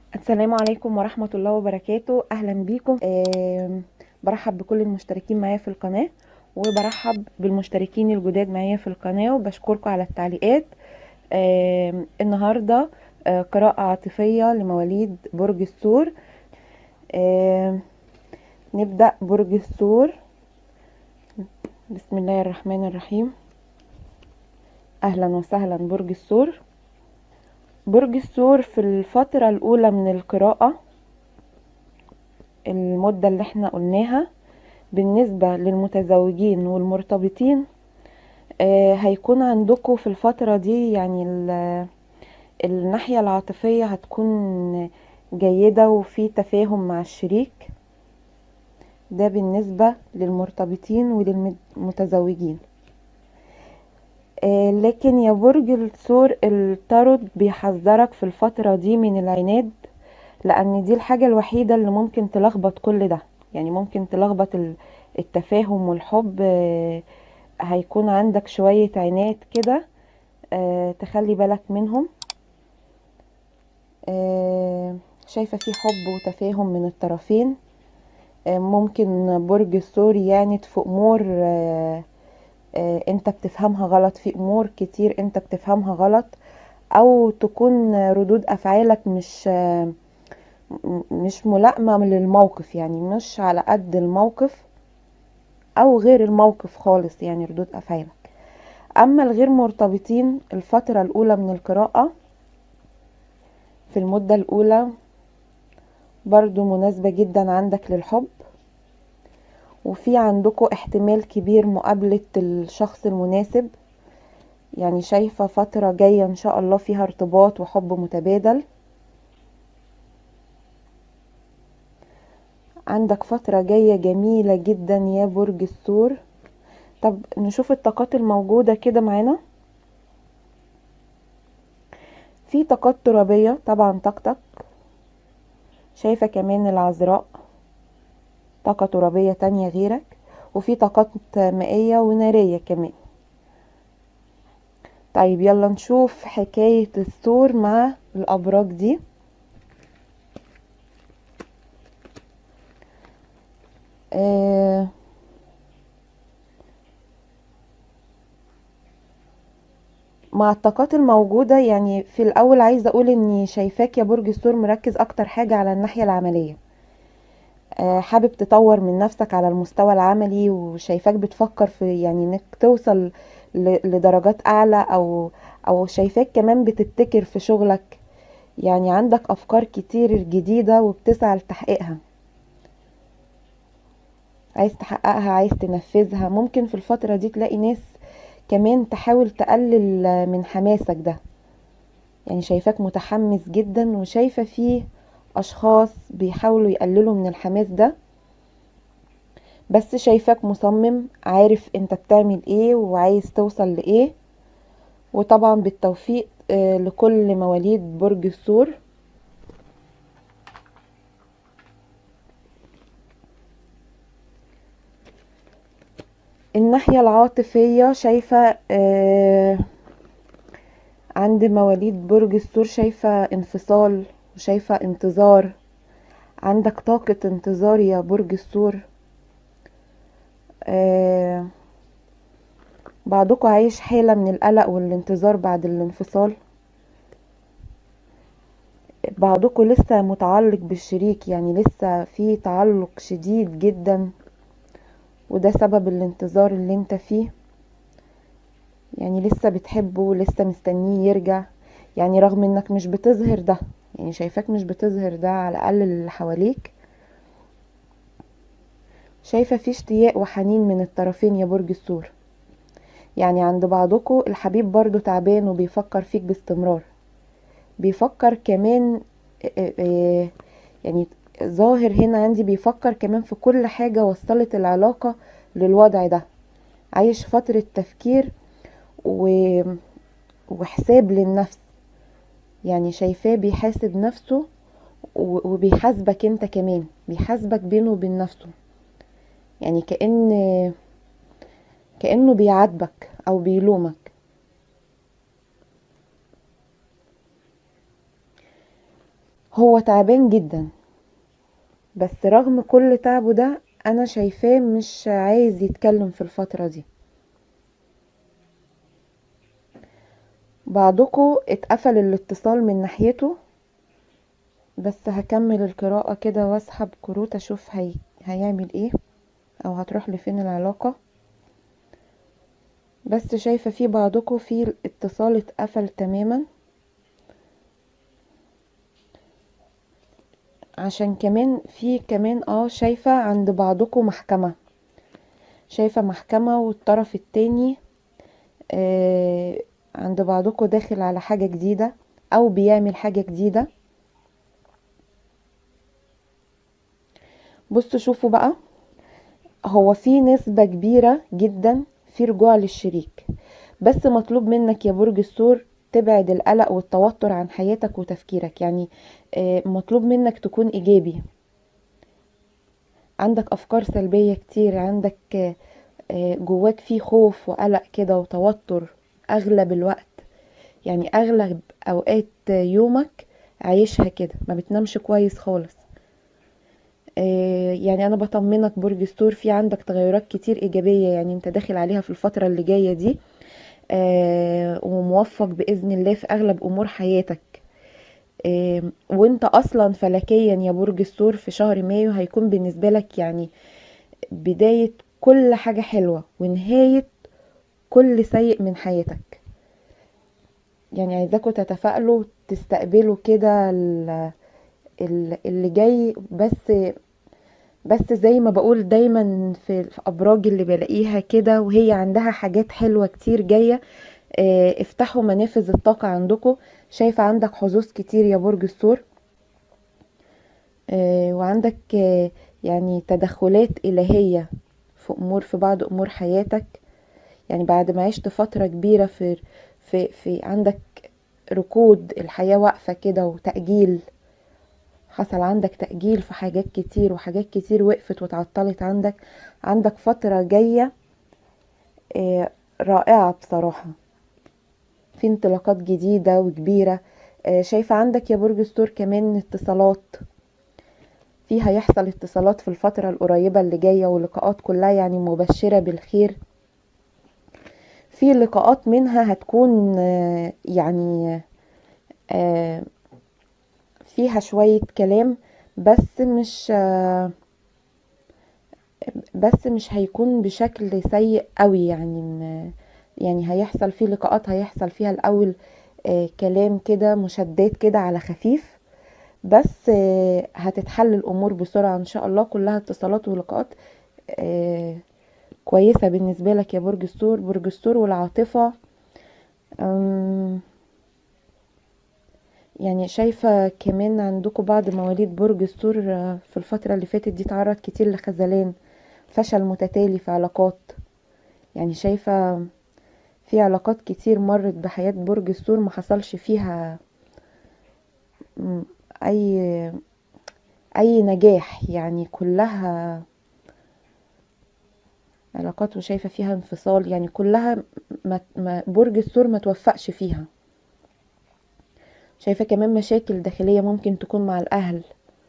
السلام عليكم ورحمة الله وبركاته. أهلا بيكم. برحب بكل المشتركين معايا في القناة، وبرحب بالمشتركين الجداد معايا في القناة، وبشكركم على التعليقات. النهاردة قراءة عاطفية لمواليد برج الثور. نبدأ برج الثور. بسم الله الرحمن الرحيم. أهلا وسهلا برج الثور. برج الثور في الفترة الأولى من القراءة، المدة اللي احنا قلناها بالنسبة للمتزوجين والمرتبطين، هيكون عندكم في الفترة دي يعني الناحية العاطفية هتكون جيدة وفي تفاهم مع الشريك. ده بالنسبة للمرتبطين وللمتزوجين. لكن يا برج الثور، التارot بيحذرك في الفترة دي من العناد، لان دي الحاجة الوحيدة اللي ممكن تلخبط كل ده. يعني ممكن تلخبط التفاهم والحب. هيكون عندك شوية عناد كده، تخلي بالك منهم. شايفة في حب وتفاهم من الطرفين. ممكن برج الثور يعند في امور انت بتفهمها غلط، في امور كتير انت بتفهمها غلط، او تكون ردود افعالك مش ملائمة للموقف، يعني مش على قد الموقف او غير الموقف خالص، يعني ردود افعالك. اما الغير مرتبطين، الفترة الاولى من القراءة في المدة الاولى برضو مناسبة جدا عندك للحب، وفي عندكم احتمال كبير مقابلة الشخص المناسب. يعني شايفة فترة جاية ان شاء الله فيها ارتباط وحب متبادل. عندك فترة جاية جميلة جدا يا برج الثور. طب نشوف الطاقات الموجودة كده معانا. في طاقات ترابية طبعا، طاقتك. شايفة كمان العذراء، طاقة ترابية تانية غيرك. وفي طاقات مائية ونارية كمان. طيب يلا نشوف حكاية الثور مع الأبراج دي. آه مع الطاقات الموجودة، يعني في الأول عايزة أقول إني شايفاك يا برج الثور مركز أكتر حاجة على الناحية العملية. حابب تطور من نفسك على المستوى العملي، وشايفاك بتفكر في يعني إنك توصل لدرجات أعلى، أو شايفاك كمان بتبتكر في شغلك. يعني عندك أفكار كتير جديدة وبتسعى لتحقيقها، عايز تحققها، عايز تنفذها. ممكن في الفترة دي تلاقي ناس كمان تحاول تقلل من حماسك ده. يعني شايفاك متحمس جدا، وشايفة فيه اشخاص بيحاولوا يقللوا من الحماس ده، بس شايفاك مصمم، عارف انت بتعمل ايه وعايز توصل لايه. وطبعا بالتوفيق لكل مواليد برج الثور. الناحية العاطفية شايفة عند مواليد برج الثور، شايفة انفصال وشايفة انتظار. عندك طاقة انتظار يا برج الثور. بعضكم عايش حالة من القلق والانتظار بعد الانفصال. بعضكم لسه متعلق بالشريك، يعني لسه في تعلق شديد جدا، وده سبب الانتظار اللي انت فيه. يعني لسه بتحبه، لسه مستنيه يرجع، يعني رغم انك مش بتظهر ده. يعني شايفاك مش بتظهر ده على الاقل اللي حواليك. شايفة في اشتياق وحنين من الطرفين يا برج الثور. يعني عند بعضكم الحبيب برضو تعبان وبيفكر فيك باستمرار. بيفكر كمان، يعني ظاهر هنا عندي بيفكر كمان في كل حاجة وصلت العلاقة للوضع ده. عايش فترة تفكير وحساب للنفس. يعني شايفاه بيحاسب نفسه، وبيحاسبك انت كمان، بيحاسبك بينه وبين نفسه. يعني كأنه بيعاتبك او بيلومك. هو تعبان جدا، بس رغم كل تعبه ده انا شايفاه مش عايز يتكلم في الفترة دي. بعضكم اتقفل الاتصال من ناحيته، بس هكمل القراءة كده واسحب كروت اشوف هيعمل ايه او هتروح لفين العلاقة. بس شايفة في بعضكم في الاتصال اتقفل تماما، عشان كمان في كمان شايفة عند بعضكم محكمة، شايفة محكمة والطرف التاني عند بعضكم داخل على حاجة جديدة او بيعمل حاجة جديدة. بصوا شوفوا بقى، هو في نسبة كبيرة جدا في رجوع للشريك، بس مطلوب منك يا برج الثور تبعد القلق والتوتر عن حياتك وتفكيرك. يعني مطلوب منك تكون ايجابي. عندك افكار سلبية كتير، عندك جواك في خوف وقلق كده وتوتر اغلب الوقت. يعني اغلب اوقات يومك عايشها كده، ما بتنامش كويس خالص. يعني انا بطمنك برج الثور، في عندك تغيرات كتير ايجابية يعني انت داخل عليها في الفترة اللي جاية دي، وموفق بإذن الله في أغلب أمور حياتك. وانت أصلا فلكيا يا برج الثور في شهر مايو هيكون بالنسبة لك يعني بداية كل حاجة حلوة ونهاية كل سيء من حياتك. يعني عايزاكم تتفائلوا تستقبلوا كده اللي جاي. بس زي ما بقول دايما في أبراج اللي بلاقيها كده وهي عندها حاجات حلوة كتير جاية، افتحوا منافذ الطاقة عندكم. شايفة عندك حظوظ كتير يا برج الثور، وعندك يعني تدخلات إلهية في بعض أمور حياتك. يعني بعد ما عشت فترة كبيرة في عندك ركود الحياة واقفة كده وتأجيل، حصل عندك تأجيل في حاجات كتير وحاجات كتير وقفت وتعطلت عندك فترة جاية رائعة بصراحة، في انطلاقات جديدة وكبيرة. شايفة عندك يا برج الثور كمان اتصالات، فيها يحصل اتصالات في الفترة القريبة اللي جاية، ولقاءات كلها يعني مبشرة بالخير. في لقاءات منها هتكون يعني فيها شوية كلام، بس مش هيكون بشكل سيء قوي. يعني هيحصل فيه لقاءات هيحصل فيها الأول كلام كده مشدات كده على خفيف، بس هتتحل الأمور بسرعة إن شاء الله. كلها اتصالات ولقاءات كويسة بالنسبة لك يا برج الثور. برج الثور والعاطفة، يعني شايفة كمان عندكم بعض مواليد برج الثور في الفترة اللي فاتت دي تعرض كتير لخذلان، فشل متتالي في علاقات. يعني شايفة في علاقات كتير مرت بحياة برج الثور ما حصلش فيها اي نجاح، يعني كلها علاقات وشايفة فيها انفصال، يعني كلها برج الثور ما توفقش فيها. شايفة كمان مشاكل داخلية ممكن تكون مع الأهل،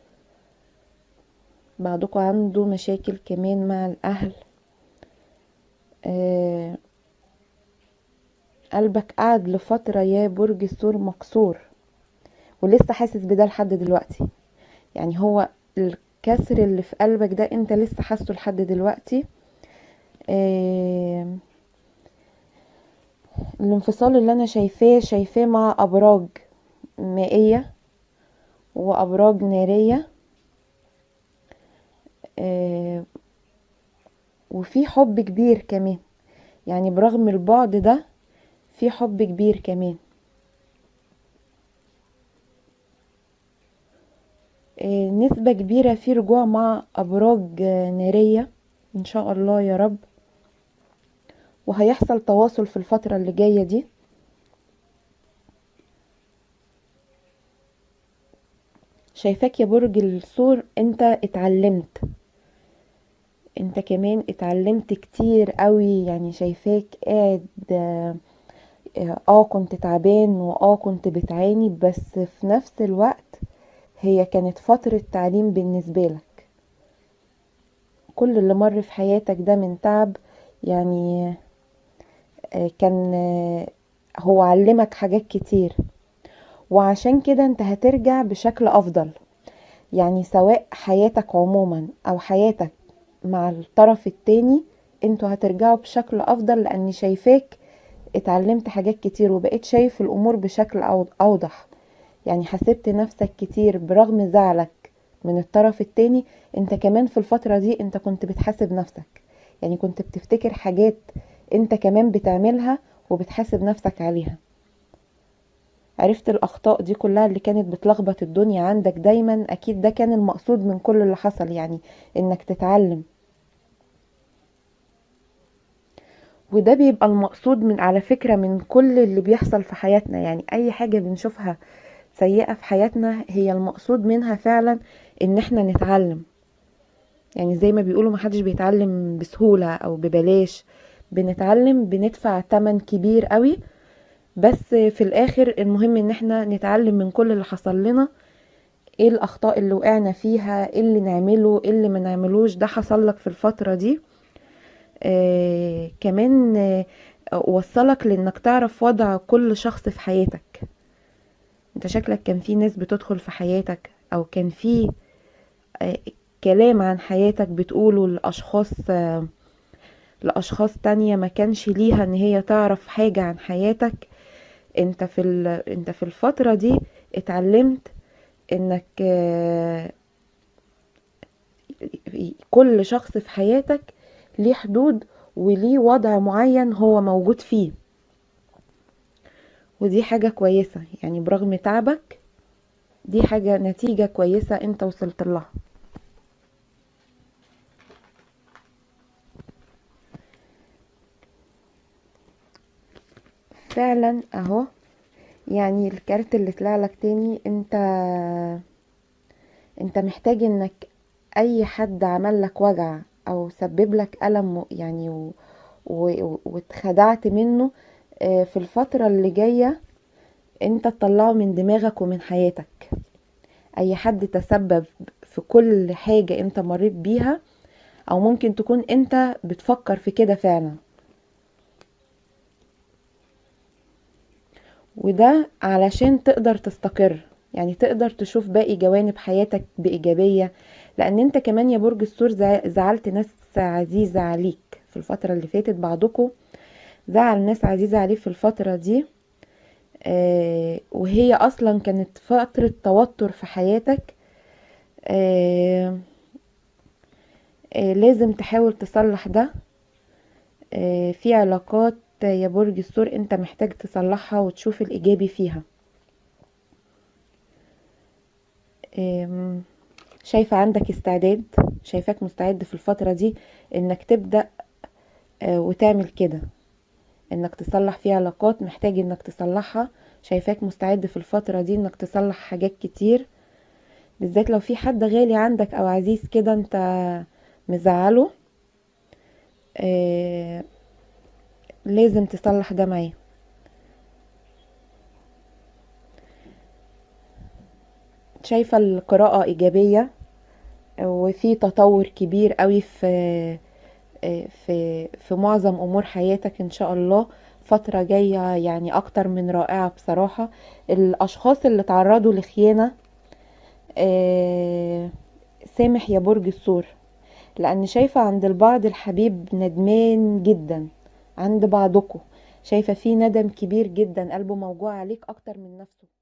بعضكم عنده مشاكل كمان مع الأهل. قلبك قاعد لفترة يا برج الثور مكسور، ولسه حاسس بده لحد دلوقتي. يعني هو الكسر اللي في قلبك ده انت لسه حاسه لحد دلوقتي. الانفصال اللي انا شايفاه مع ابراج مائية وابراج نارية، وفي حب كبير كمان. يعني برغم البعد ده في حب كبير كمان. نسبة كبيرة في رجوع مع ابراج نارية ان شاء الله يا رب، وهيحصل تواصل في الفترة اللي جاية دي. شايفاك يا برج الثور انت كمان اتعلمت كتير قوي. يعني شايفاك قاعد كنت تعبان كنت بتعاني، بس في نفس الوقت هي كانت فترة تعليم بالنسبة لك. كل اللي مر في حياتك ده من تعب يعني كان هو علمك حاجات كتير، وعشان كده انت هترجع بشكل افضل. يعني سواء حياتك عموما او حياتك مع الطرف التاني، انتوا هترجعوا بشكل افضل، لاني شايفاك اتعلمت حاجات كتير وبقيت شايف الامور بشكل اوضح. يعني حسبت نفسك كتير برغم زعلك من الطرف التاني. انت كمان في الفترة دي انت كنت بتحاسب نفسك، يعني كنت بتفتكر حاجات انت كمان بتعملها وبتحاسب نفسك عليها. عرفت الاخطاء دي كلها اللي كانت بتلخبط الدنيا عندك دايما. اكيد ده كان المقصود من كل اللي حصل، يعني انك تتعلم. وده بيبقى المقصود من على فكرة من كل اللي بيحصل في حياتنا. يعني اي حاجة بنشوفها سيئة في حياتنا هي المقصود منها فعلا ان احنا نتعلم. يعني زي ما بيقولوا محدش بيتعلم بسهولة او ببلاش، بنتعلم بندفع تمن كبير قوي. بس في الاخر المهم ان احنا نتعلم من كل اللي حصل لنا. ايه الاخطاء اللي وقعنا فيها، ايه اللي نعمله، ايه اللي ما نعملوش. ده حصل لك في الفترة دي. كمان وصلك لانك تعرف وضع كل شخص في حياتك. انت شكلك كان في ناس بتدخل في حياتك، او كان في آه كلام عن حياتك بتقوله لأشخاص تانية ما كانش ليها ان هي تعرف حاجة عن حياتك. انت في الفترة دي اتعلمت انك كل شخص في حياتك ليه حدود وليه وضع معين هو موجود فيه. ودي حاجة كويسة، يعني برغم تعبك دي حاجة نتيجة كويسة انت وصلت لها. فعلا اهو. يعني الكارت اللي طلع لك تاني، انت محتاج انك اي حد عمل لك وجع او سبب لك ألم يعني واتخدعت منه في الفترة اللي جاية، انت تطلعه من دماغك ومن حياتك. اي حد تسبب في كل حاجة انت مريت بيها، او ممكن تكون انت بتفكر في كده فعلا. وده علشان تقدر تستقر، يعني تقدر تشوف باقي جوانب حياتك بإيجابية. لأن انت كمان يا برج الثور زعلت ناس عزيزة عليك في الفترة اللي فاتت. بعضكم زعل ناس عزيزة عليه في الفترة دي، وهي أصلا كانت فترة توتر في حياتك. لازم تحاول تصلح ده. في علاقات يا برج الثور انت محتاج تصلحها وتشوف الإيجابي فيها. شايفة عندك استعداد، شايفاك مستعد في الفترة دي انك تبدأ وتعمل كده، انك تصلح في علاقات محتاج انك تصلحها. شايفاك مستعد في الفترة دي انك تصلح حاجات كتير، بالذات لو في حد غالي عندك او عزيز كده انت مزعله. لازم تصلح ده معاه. شايفة القراءة ايجابية، وفي تطور كبير قوي في معظم امور حياتك ان شاء الله. فترة جاية يعني اكتر من رائعة بصراحة. الاشخاص اللي تعرضوا لخيانة سامح يا برج الثور، لان شايفة عند البعض الحبيب ندمان جدا. عند بعضكم شايفة فيه ندم كبير جدا، قلبه موجوع عليك اكتر من نفسه.